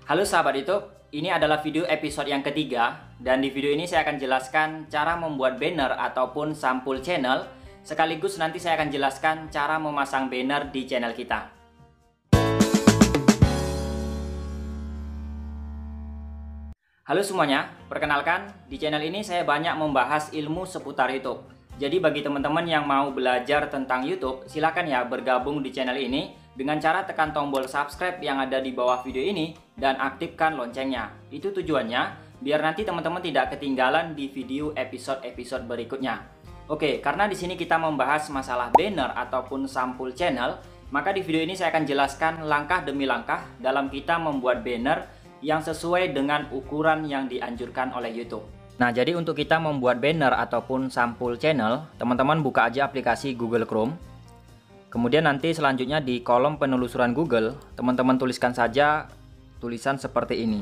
Halo sahabat YouTube, ini adalah video episode yang ketiga dan di video ini saya akan jelaskan cara membuat banner ataupun sampul channel, sekaligus nanti saya akan jelaskan cara memasang banner di channel kita. Halo semuanya, perkenalkan di channel ini saya banyak membahas ilmu seputar YouTube. Jadi bagi teman-teman yang mau belajar tentang YouTube, silakan ya bergabung di channel ini dengan cara tekan tombol subscribe yang ada di bawah video ini dan aktifkan loncengnya. Itu tujuannya biar nanti teman-teman tidak ketinggalan di video episode-episode berikutnya. Oke, karena di sini kita membahas masalah banner ataupun sampul channel, maka di video ini saya akan jelaskan langkah demi langkah dalam kita membuat banner yang sesuai dengan ukuran yang dianjurkan oleh YouTube. Nah, jadi untuk kita membuat banner ataupun sampul channel, teman-teman buka aja aplikasi Google Chrome. Kemudian nanti selanjutnya di kolom penelusuran Google, teman-teman tuliskan saja tulisan seperti ini.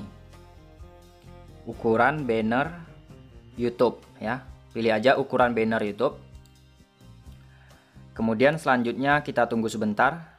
Ukuran banner YouTube ya. Pilih aja ukuran banner YouTube. Kemudian selanjutnya kita tunggu sebentar.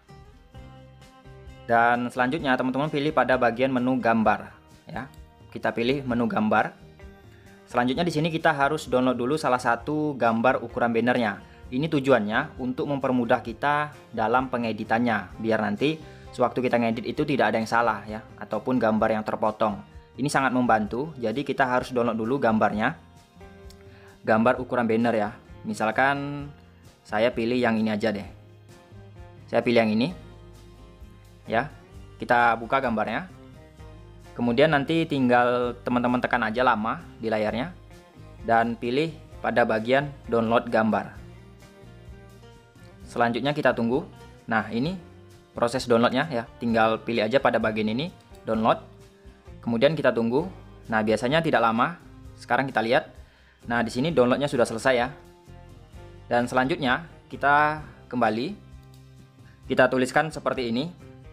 Dan selanjutnya teman-teman pilih pada bagian menu gambar ya. Kita pilih menu gambar. Selanjutnya di sini kita harus download dulu salah satu gambar ukuran bannernya. Ini tujuannya untuk mempermudah kita dalam pengeditannya, biar nanti sewaktu kita ngedit itu tidak ada yang salah ya, ataupun gambar yang terpotong. Ini sangat membantu. Jadi kita harus download dulu gambarnya. Gambar ukuran banner ya. Misalkan saya pilih yang ini aja deh. Saya pilih yang ini. Ya, kita buka gambarnya. Kemudian nanti tinggal teman-teman tekan aja lama di layarnya dan pilih pada bagian download gambar. Selanjutnya kita tunggu. Nah, ini proses downloadnya ya. Tinggal pilih aja pada bagian ini download. Kemudian kita tunggu. Nah, biasanya tidak lama. Sekarang kita lihat. Nah, di sini downloadnya sudah selesai ya. Dan selanjutnya kita kembali. Kita tuliskan seperti ini.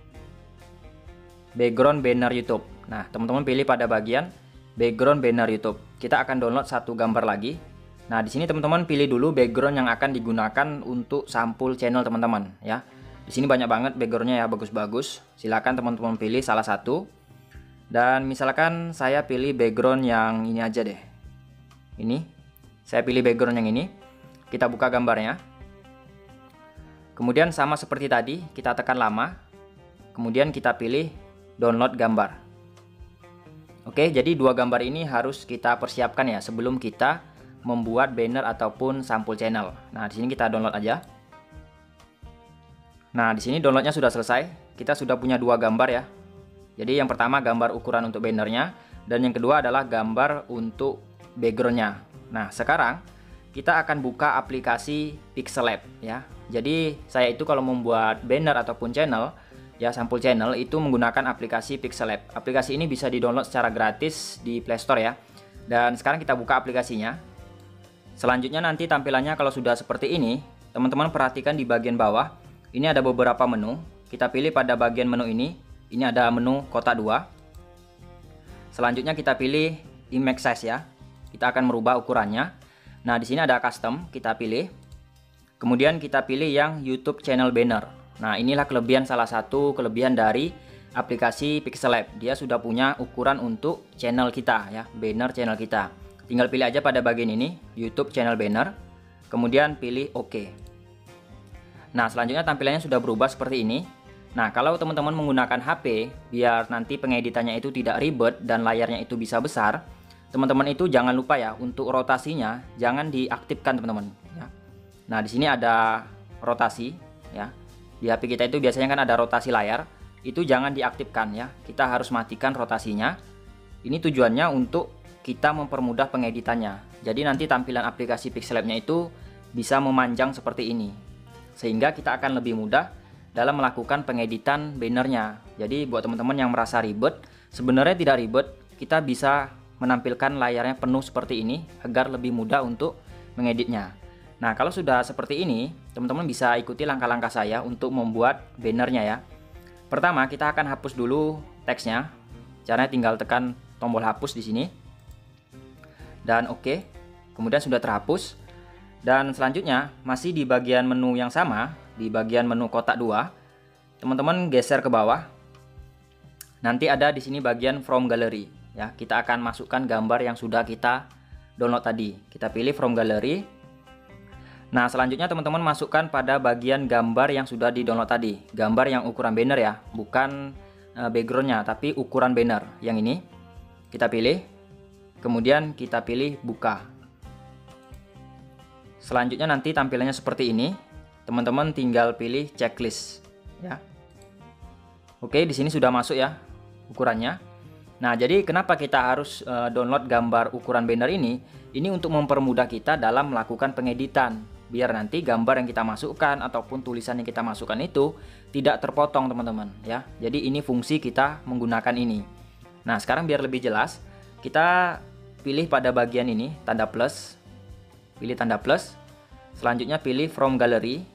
Background banner YouTube. Nah, teman-teman pilih pada bagian background banner YouTube. Kita akan download satu gambar lagi. Nah, di sini teman-teman pilih dulu background yang akan digunakan untuk sampul channel teman-teman ya. Di sini banyak banget backgroundnya ya, bagus-bagus. Silakan teman-teman pilih salah satu. Dan misalkan saya pilih background yang ini aja deh. Ini. Saya pilih background yang ini. Kita buka gambarnya. Kemudian sama seperti tadi, kita tekan lama. Kemudian kita pilih download gambar. Oke, jadi dua gambar ini harus kita persiapkan ya sebelum kita membuat banner ataupun sampul channel. Nah, di sini kita download aja. Nah, di sini downloadnya sudah selesai. Kita sudah punya dua gambar ya. Jadi yang pertama gambar ukuran untuk bannernya dan yang kedua adalah gambar untuk backgroundnya. Nah, sekarang kita akan buka aplikasi Pixellab ya. Jadi saya itu kalau membuat banner ataupun channel ya, sampul channel itu menggunakan aplikasi Pixellab. Aplikasi ini bisa di-download secara gratis di Play Store ya. Dan sekarang kita buka aplikasinya. Selanjutnya nanti tampilannya kalau sudah seperti ini, teman-teman perhatikan di bagian bawah. Ini ada beberapa menu. Kita pilih pada bagian menu ini. Ini ada menu kotak 2. Selanjutnya kita pilih image size ya. Kita akan merubah ukurannya. Nah, di sini ada custom, kita pilih. Kemudian kita pilih yang YouTube channel banner. Nah, inilah salah satu kelebihan dari aplikasi Pixellab. Dia sudah punya ukuran untuk channel kita ya, banner channel kita. Tinggal pilih aja pada bagian ini, YouTube channel banner. Kemudian pilih OK. Nah, selanjutnya tampilannya sudah berubah seperti ini. Nah, kalau teman-teman menggunakan HP, biar nanti pengeditannya itu tidak ribet dan layarnya itu bisa besar, teman-teman itu jangan lupa ya, untuk rotasinya jangan diaktifkan teman-teman ya. Nah, di sini ada rotasi ya. Di HP kita itu biasanya kan ada rotasi layar, itu jangan diaktifkan ya. Kita harus matikan rotasinya. Ini tujuannya untuk kita mempermudah pengeditannya. Jadi nanti tampilan aplikasi Pixellab-nya itu bisa memanjang seperti ini. Sehingga kita akan lebih mudah dalam melakukan pengeditan bannernya. Jadi buat teman-teman yang merasa ribet, sebenarnya tidak ribet. Kita bisa menampilkan layarnya penuh seperti ini agar lebih mudah untuk mengeditnya. Nah, kalau sudah seperti ini, teman-teman bisa ikuti langkah-langkah saya untuk membuat bannernya ya. Pertama, kita akan hapus dulu teksnya. Caranya tinggal tekan tombol hapus di sini. Dan oke. Kemudian sudah terhapus. Dan selanjutnya, masih di bagian menu yang sama, di bagian menu kotak 2, teman-teman geser ke bawah. nanti ada di sini bagian from gallery ya. Kita akan masukkan gambar yang sudah kita download tadi. Kita pilih from gallery. Nah, selanjutnya teman-teman masukkan pada bagian gambar yang sudah di-download tadi. Gambar yang ukuran banner ya, bukan backgroundnya, tapi ukuran banner. Yang ini kita pilih. Kemudian kita pilih buka. Selanjutnya nanti tampilannya seperti ini. Teman-teman tinggal pilih checklist ya. Oke, di sini sudah masuk ya ukurannya. Nah, jadi kenapa kita harus download gambar ukuran banner ini? Ini untuk mempermudah kita dalam melakukan pengeditan. Biar nanti gambar yang kita masukkan ataupun tulisan yang kita masukkan itu tidak terpotong teman-teman ya. Jadi ini fungsi kita menggunakan ini. Nah, sekarang biar lebih jelas, kita pilih pada bagian ini tanda plus. Pilih tanda plus. Selanjutnya pilih from gallery.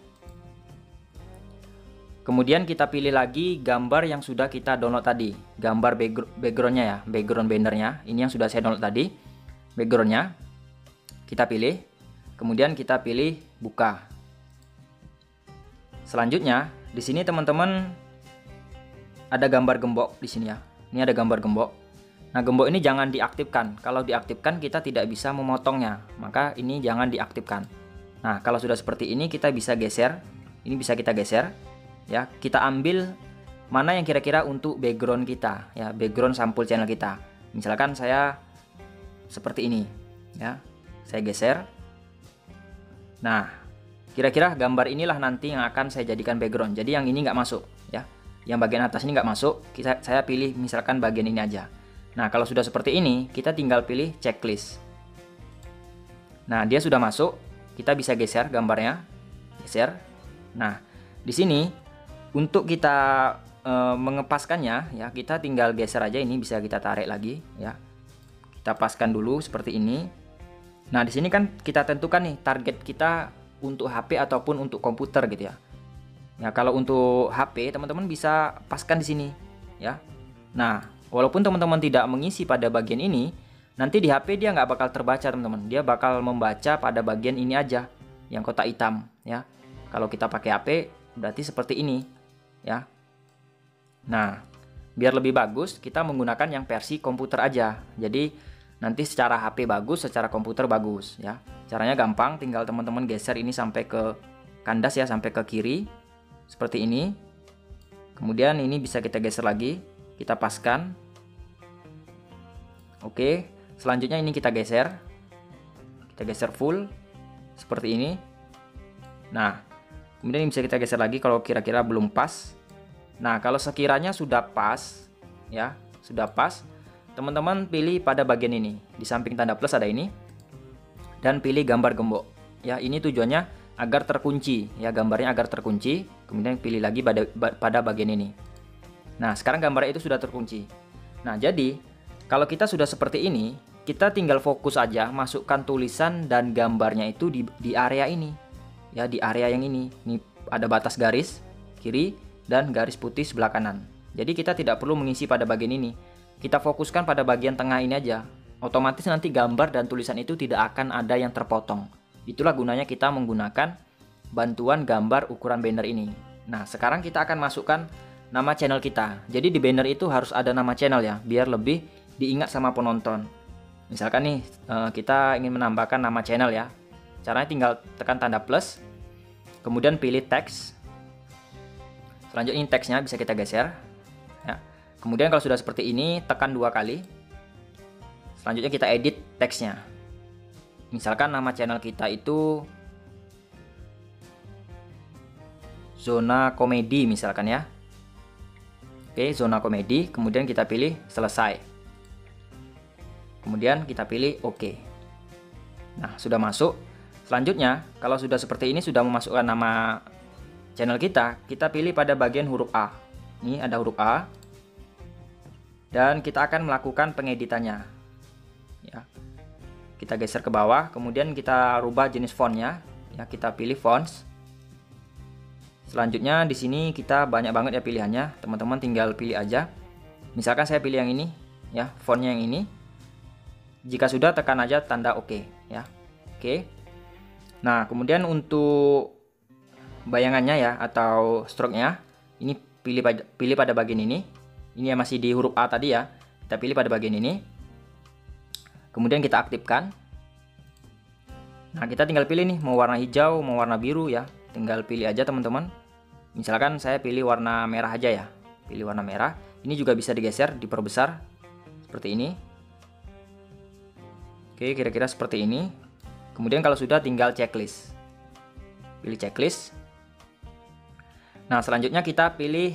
Kemudian kita pilih lagi gambar yang sudah kita download tadi. Gambar backgroundnya ya, background bannernya. Ini yang sudah saya download tadi. Backgroundnya kita pilih. Kemudian kita pilih buka. Selanjutnya, di sini teman-teman ada gambar gembok di sini ya. Ini ada gambar gembok. Nah, gembok ini jangan diaktifkan. Kalau diaktifkan kita tidak bisa memotongnya. Maka ini jangan diaktifkan. Nah, kalau sudah seperti ini kita bisa geser. Ini bisa kita geser ya. Kita ambil mana yang kira-kira untuk background kita ya, background sampul channel kita. Misalkan saya seperti ini ya. Saya geser. Nah, kira-kira gambar inilah nanti yang akan saya jadikan background. Jadi yang ini nggak masuk ya. Yang bagian atas ini nggak masuk. Saya pilih misalkan bagian ini aja. Nah, kalau sudah seperti ini, kita tinggal pilih checklist. Nah, dia sudah masuk. Kita bisa geser gambarnya. Geser. Nah, di sini untuk kita mengepaskannya ya, kita tinggal geser aja. Ini bisa kita tarik lagi ya. Kita paskan dulu seperti ini. Nah, di sini kan kita tentukan nih target kita untuk HP ataupun untuk komputer gitu ya. Ya, kalau untuk HP teman-teman bisa paskan di sini ya. Nah, walaupun teman-teman tidak mengisi pada bagian ini, nanti di HP dia nggak bakal terbaca teman-teman. Dia bakal membaca pada bagian ini aja, yang kotak hitam ya. Kalau kita pakai HP berarti seperti ini ya. Nah, biar lebih bagus kita menggunakan yang versi komputer aja. Jadi nanti secara HP bagus, secara komputer bagus ya. Caranya gampang, tinggal teman-teman geser ini sampai ke kandas ya, sampai ke kiri seperti ini. Kemudian ini bisa kita geser lagi, kita paskan. Oke, selanjutnya ini kita geser. Kita geser full seperti ini. Nah, kemudian ini bisa kita geser lagi kalau kira-kira belum pas. Nah, kalau sekiranya sudah pas ya, sudah pas, teman-teman pilih pada bagian ini. Di samping tanda plus ada ini. Dan pilih gambar gembok. Ya, ini tujuannya agar terkunci. Ya, gambarnya agar terkunci. Kemudian pilih lagi pada bagian ini. Nah, sekarang gambarnya itu sudah terkunci. Nah, jadi kalau kita sudah seperti ini, kita tinggal fokus aja masukkan tulisan dan gambarnya itu di area ini. Ya, di area yang ini. Ini ada batas garis kiri dan garis putih sebelah kanan. Jadi kita tidak perlu mengisi pada bagian ini. Kita fokuskan pada bagian tengah ini aja. Otomatis nanti gambar dan tulisan itu tidak akan ada yang terpotong. Itulah gunanya kita menggunakan bantuan gambar ukuran banner ini. Nah, sekarang kita akan masukkan nama channel kita. Jadi di banner itu harus ada nama channel ya, biar lebih diingat sama penonton. Misalkan nih kita ingin menambahkan nama channel ya. Caranya tinggal tekan tanda plus, kemudian pilih teks. Selanjutnya ini teksnya bisa kita geser ya. Kemudian kalau sudah seperti ini, tekan 2 kali. Selanjutnya kita edit teksnya. Misalkan nama channel kita itu Zona Komedi misalkan ya. Oke, Zona Komedi. Kemudian kita pilih selesai. Kemudian kita pilih OK. Nah, sudah masuk. Selanjutnya, kalau sudah seperti ini, sudah memasukkan nama channel kita, kita pilih pada bagian huruf A. Ini ada huruf A. Dan kita akan melakukan pengeditannya ya. Kita geser ke bawah, kemudian kita rubah jenis fontnya ya, kita pilih fonts. Selanjutnya di sini kita banyak banget ya pilihannya, teman-teman tinggal pilih aja. Misalkan saya pilih yang ini ya, fontnya yang ini. Jika sudah, tekan aja tanda OK ya. Oke. Nah, kemudian untuk bayangannya ya atau stroke-nya, ini pilih pada bagian ini Ini masih di huruf A tadi ya. Kita pilih pada bagian ini. Kemudian kita aktifkan. Nah, kita tinggal pilih nih mau warna hijau, mau warna biru ya. Tinggal pilih aja teman-teman. Misalkan saya pilih warna merah aja ya. Pilih warna merah. Ini juga bisa digeser, diperbesar seperti ini. Oke, kira-kira seperti ini. Kemudian kalau sudah tinggal checklist. Pilih checklist. Nah, selanjutnya kita pilih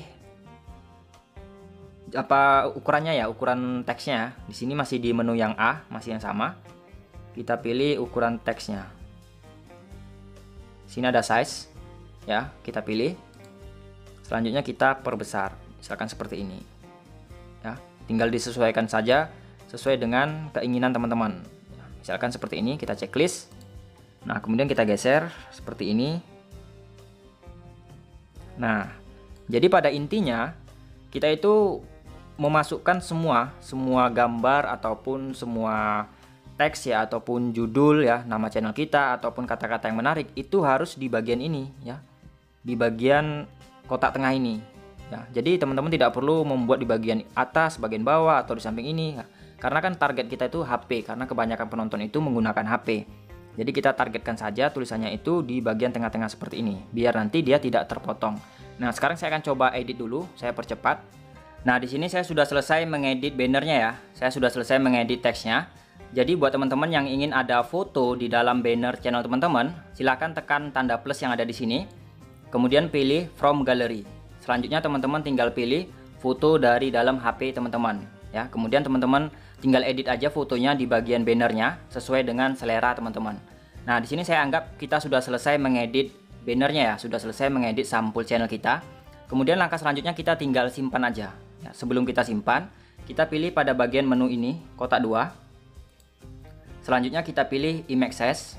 apa ukurannya ya, ukuran teksnya. Di sini masih di menu yang A, masih yang sama. Kita pilih ukuran teksnya. Sini ada size ya, kita pilih. Selanjutnya kita perbesar, misalkan seperti ini. Ya, tinggal disesuaikan saja sesuai dengan keinginan teman-teman. Misalkan seperti ini, kita checklist. Nah, kemudian kita geser seperti ini. Nah, jadi pada intinya kita itu memasukkan semua gambar ataupun semua teks ya, ataupun judul ya, nama channel kita ataupun kata-kata yang menarik itu harus di bagian ini ya, di bagian kotak tengah ini ya. Jadi teman-teman tidak perlu membuat di bagian atas, bagian bawah atau di samping ini ya. Karena kan target kita itu HP, karena kebanyakan penonton itu menggunakan HP. Jadi kita targetkan saja tulisannya itu di bagian tengah-tengah seperti ini, biar nanti dia tidak terpotong. Nah, sekarang saya akan coba edit dulu, saya percepat. Nah, di sini saya sudah selesai mengedit bannernya ya. Saya sudah selesai mengedit teksnya. Jadi buat teman-teman yang ingin ada foto di dalam banner channel teman-teman, silahkan tekan tanda plus yang ada di sini. Kemudian pilih from gallery. Selanjutnya teman-teman tinggal pilih foto dari dalam HP teman-teman ya. Kemudian teman-teman tinggal edit aja fotonya di bagian bannernya sesuai dengan selera teman-teman. Nah, di sini saya anggap kita sudah selesai mengedit bannernya ya, sudah selesai mengedit sampul channel kita. Kemudian langkah selanjutnya kita tinggal simpan aja. Ya, sebelum kita simpan, kita pilih pada bagian menu ini, kotak 2. Selanjutnya kita pilih image size.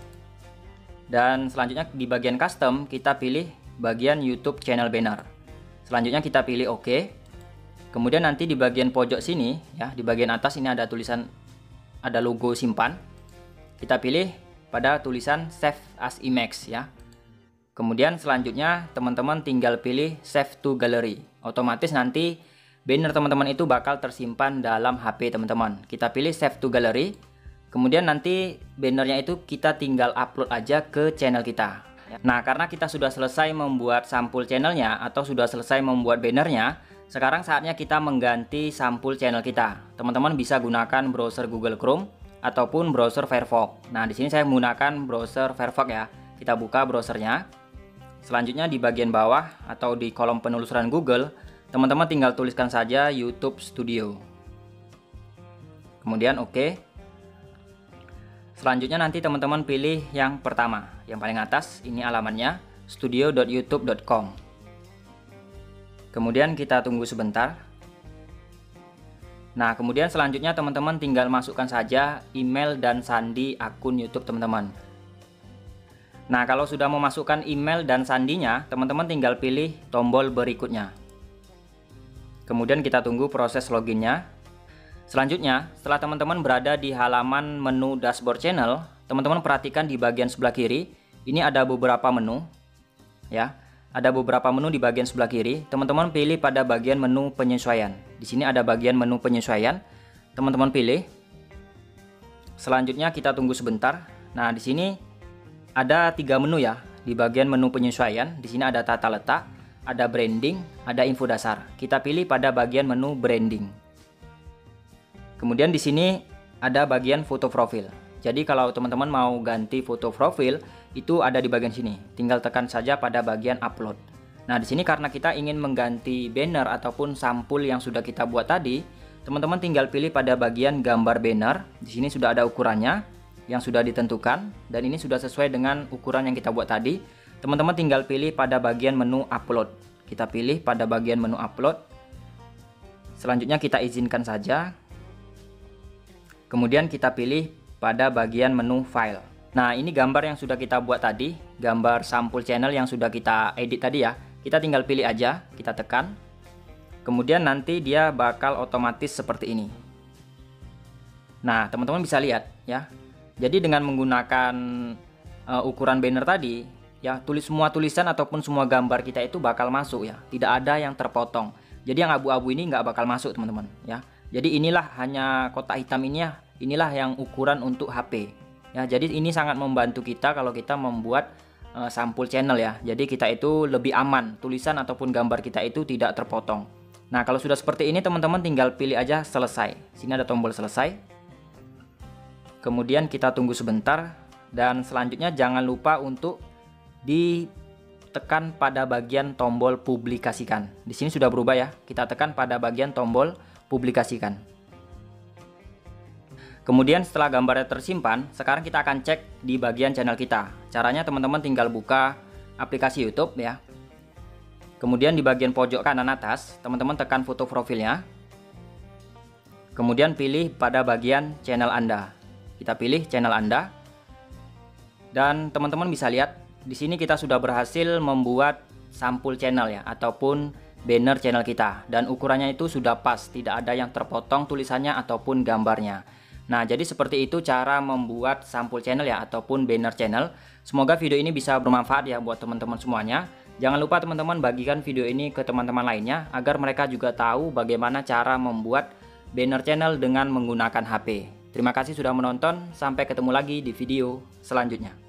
Dan selanjutnya di bagian custom kita pilih bagian YouTube channel banner. Selanjutnya kita pilih OK. Kemudian nanti di bagian pojok sini ya, di bagian atas ini ada tulisan, ada logo simpan. Kita pilih pada tulisan save as image ya. Kemudian selanjutnya teman-teman tinggal pilih save to gallery. Otomatis nanti banner teman-teman itu bakal tersimpan dalam HP teman-teman. Kita pilih save to gallery. Kemudian nanti bannernya itu kita tinggal upload aja ke channel kita. Nah, karena kita sudah selesai membuat sampul channelnya atau sudah selesai membuat bannernya, sekarang saatnya kita mengganti sampul channel kita. Teman-teman bisa gunakan browser Google Chrome ataupun browser Firefox. Nah, di sini saya menggunakan browser Firefox ya. Kita buka browsernya. Selanjutnya di bagian bawah atau di kolom penelusuran Google, teman-teman tinggal tuliskan saja YouTube Studio. Kemudian OK. Selanjutnya nanti teman-teman pilih yang pertama, yang paling atas, ini alamannya studio.youtube.com. Kemudian kita tunggu sebentar. Nah, kemudian selanjutnya teman-teman tinggal masukkan saja email dan sandi akun YouTube teman-teman. Nah, kalau sudah memasukkan email dan sandinya, teman-teman tinggal pilih tombol berikutnya. Kemudian kita tunggu proses loginnya. Selanjutnya, setelah teman-teman berada di halaman menu dashboard channel, teman-teman perhatikan di bagian sebelah kiri, ini ada beberapa menu ya. Ada beberapa menu di bagian sebelah kiri. Teman-teman pilih pada bagian menu penyesuaian. Di sini ada bagian menu penyesuaian. Teman-teman pilih. Selanjutnya kita tunggu sebentar. Nah, di sini ada 3 menu ya. Di bagian menu penyesuaian, di sini ada tata letak, ada branding, ada info dasar. Kita pilih pada bagian menu branding. Kemudian di sini ada bagian foto profil. Jadi kalau teman-teman mau ganti foto profil, itu ada di bagian sini. Tinggal tekan saja pada bagian upload. Nah, di sini karena kita ingin mengganti banner ataupun sampul yang sudah kita buat tadi, teman-teman tinggal pilih pada bagian gambar banner. Di sini sudah ada ukurannya yang sudah ditentukan dan ini sudah sesuai dengan ukuran yang kita buat tadi. Teman-teman tinggal pilih pada bagian menu upload. Kita pilih pada bagian menu upload. Selanjutnya kita izinkan saja. Kemudian kita pilih pada bagian menu file. Nah, ini gambar yang sudah kita buat tadi, gambar sampul channel yang sudah kita edit tadi ya. Kita tinggal pilih aja, kita tekan. Kemudian nanti dia bakal otomatis seperti ini. Nah, teman-teman bisa lihat ya. Jadi dengan menggunakan ukuran banner tadi, ya semua tulisan ataupun semua gambar kita itu bakal masuk ya. Tidak ada yang terpotong. Jadi yang abu-abu ini nggak bakal masuk teman-teman ya. Jadi inilah hanya kotak hitam ini ya, inilah yang ukuran untuk HP ya. Jadi ini sangat membantu kita kalau kita membuat sampul channel ya. Jadi kita itu lebih aman, tulisan ataupun gambar kita itu tidak terpotong. Nah kalau sudah seperti ini teman-teman tinggal pilih aja selesai. Sini ada tombol selesai. Kemudian kita tunggu sebentar, dan selanjutnya jangan lupa untuk ditekan pada bagian tombol publikasikan. Di sini sudah berubah ya. Kita tekan pada bagian tombol publikasikan. Kemudian setelah gambarnya tersimpan, sekarang kita akan cek di bagian channel kita. Caranya teman-teman tinggal buka aplikasi YouTube ya. Kemudian di bagian pojok kanan atas, teman-teman tekan foto profilnya. Kemudian pilih pada bagian channel Anda. Kita pilih channel Anda. Dan teman-teman bisa lihat di sini kita sudah berhasil membuat sampul channel ya, ataupun banner channel kita, dan ukurannya itu sudah pas, tidak ada yang terpotong tulisannya ataupun gambarnya. Nah jadi seperti itu cara membuat sampul channel ya, ataupun banner channel. Semoga video ini bisa bermanfaat ya buat teman-teman semuanya. Jangan lupa teman-teman bagikan video ini ke teman-teman lainnya agar mereka juga tahu bagaimana cara membuat banner channel dengan menggunakan HP. Terima kasih sudah menonton, sampai ketemu lagi di video selanjutnya.